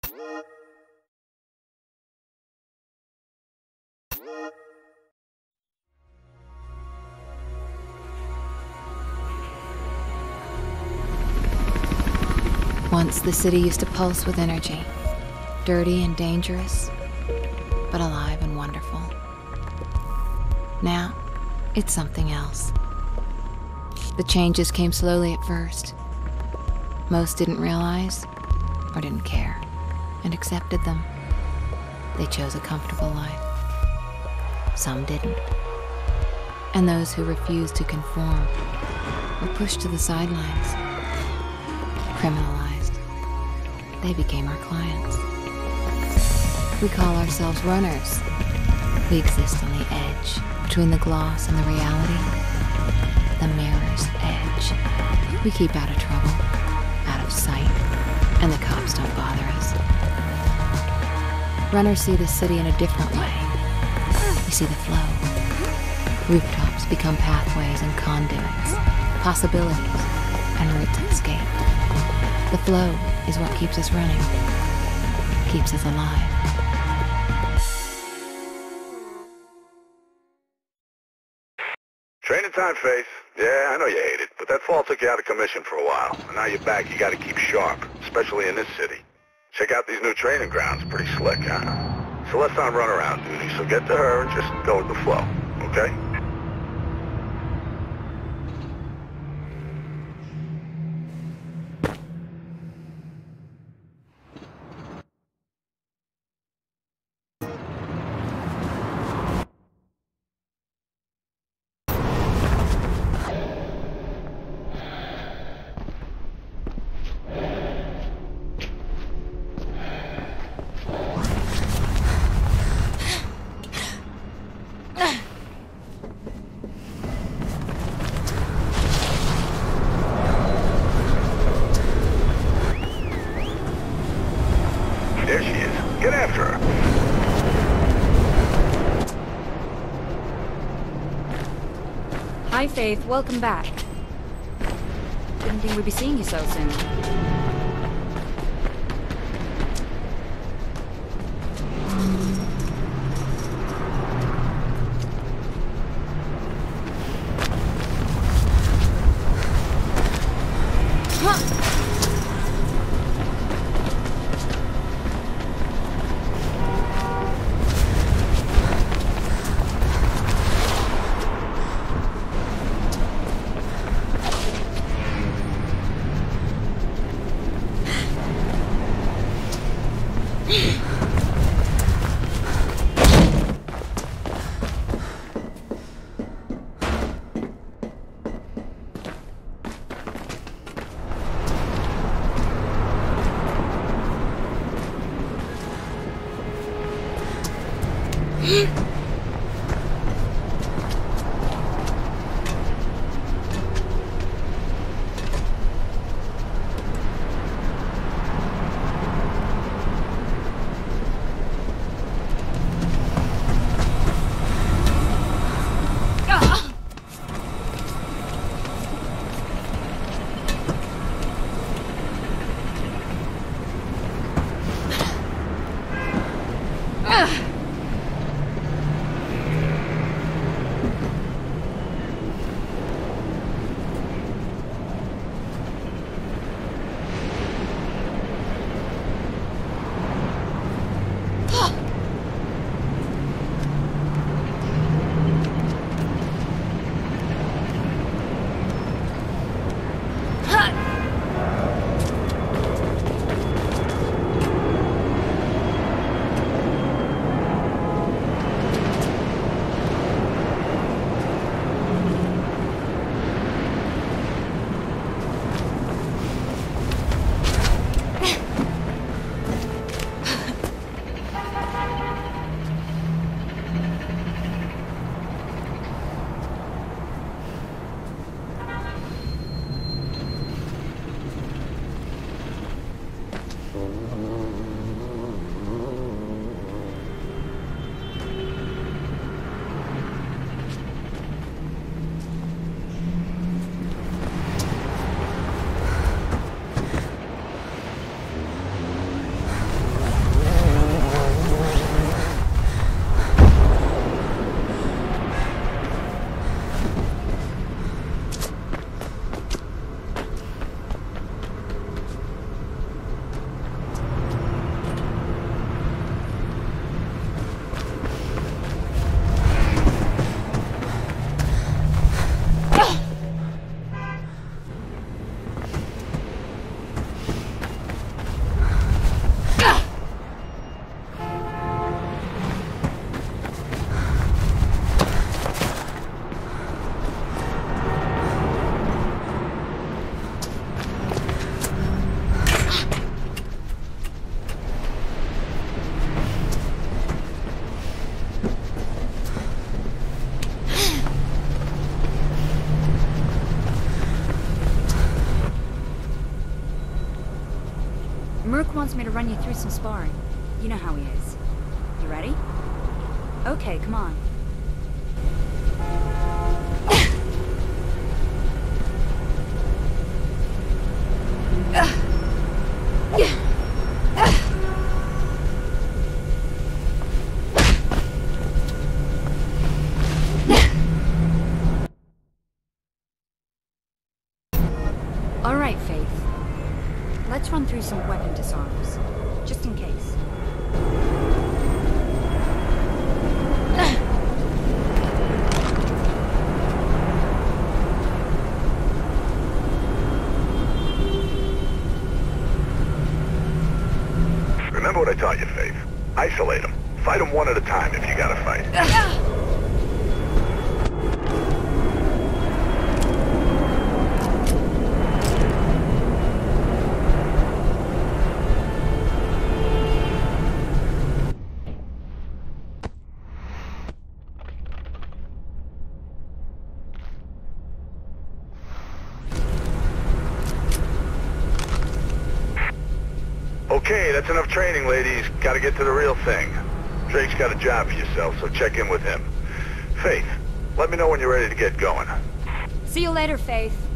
Once the city used to pulse with energy, dirty and dangerous, but alive and wonderful. Now, it's something else. The changes came slowly at first. Most didn't realize, or didn't care, and accepted them. They chose a comfortable life. Some didn't. And those who refused to conform were pushed to the sidelines, criminalized. They became our clients. We call ourselves runners. We exist on the edge, between the gloss and the reality, the mirror's edge. We keep out of trouble, out of sight, and the cops don't bother us. Runners see the city in a different way. We see the flow. Rooftops become pathways and conduits, possibilities, and routes of escape. The flow is what keeps us running, keeps us alive. Training time, Faith. Yeah, I know you hate it, but that fall took you out of commission for a while. And now you're back, you gotta keep sharp, especially in this city. Check out these new training grounds, pretty slick, huh? Celeste's on runaround duty, so get to her and just go with the flow, okay? There she is. Get after her. Hi, Faith. Welcome back. Didn't think we'd be seeing you so soon. Rook wants me to run you through some sparring. You know how he is. You ready? Okay, come on. All right, Faith. Let's run through some weapon disarms, just in case. Remember what I taught you, Faith. Isolate them. Fight them one at a time if you gotta fight. Okay, that's enough training, ladies. Gotta get to the real thing. Drake's got a job for yourself, so check in with him. Faith, let me know when you're ready to get going. See you later, Faith.